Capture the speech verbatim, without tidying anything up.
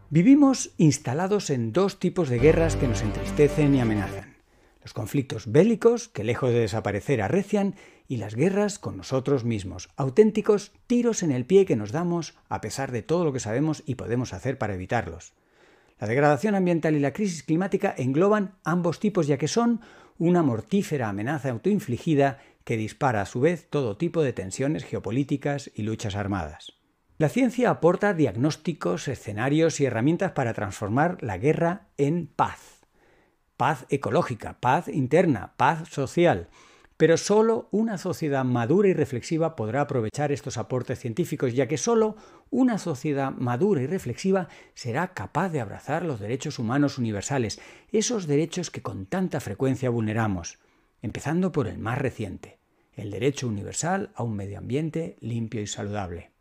Vivimos instalados en dos tipos de guerras que nos entristecen y amenazan. Los conflictos bélicos, que lejos de desaparecer arrecian, y las guerras con nosotros mismos, auténticos tiros en el pie que nos damos a pesar de todo lo que sabemos y podemos hacer para evitarlos. La degradación ambiental y la crisis climática engloban ambos tipos, ya que son una mortífera amenaza autoinfligida que dispara a su vez todo tipo de tensiones geopolíticas y luchas armadas. La ciencia aporta diagnósticos, escenarios y herramientas para transformar la guerra en paz. Paz ecológica, paz interna, paz social. Pero solo una sociedad madura y reflexiva podrá aprovechar estos aportes científicos, ya que solo una sociedad madura y reflexiva será capaz de abrazar los derechos humanos universales, esos derechos que con tanta frecuencia vulneramos, empezando por el más reciente, el derecho universal a un medio ambiente limpio y saludable.